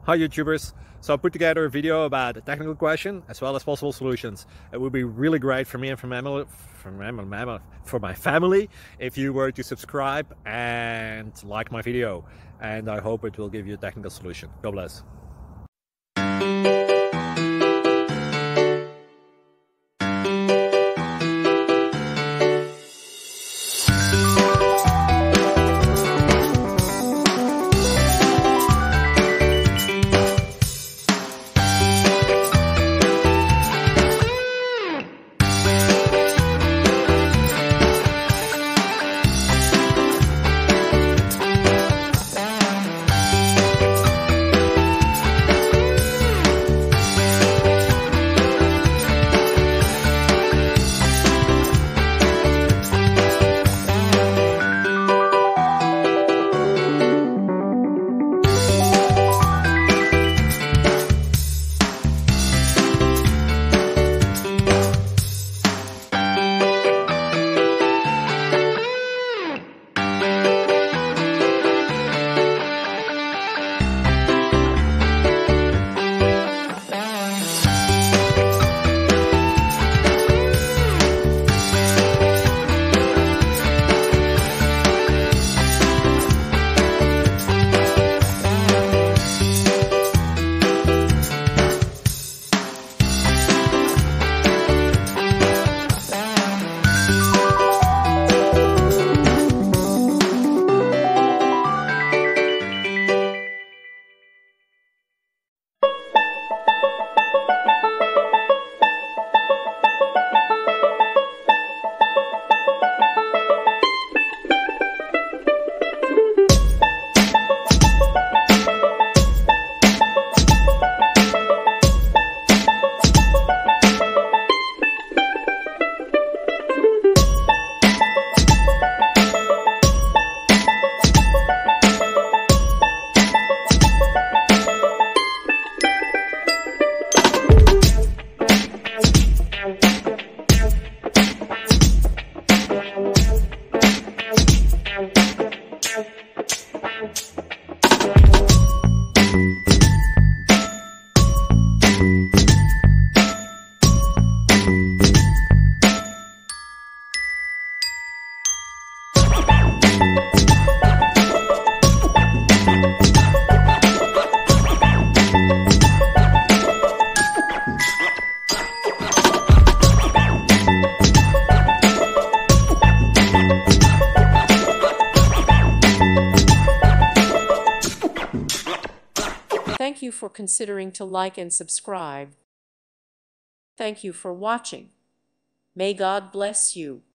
Hi YouTubers! So I put together a video about a technical question as well as possible solutions. It would be really great for me and for my family if you were to subscribe and like my video, and I hope it will give you a technical solution. God bless. Thank you for considering to like and subscribe. Thank you for watching. May God bless you.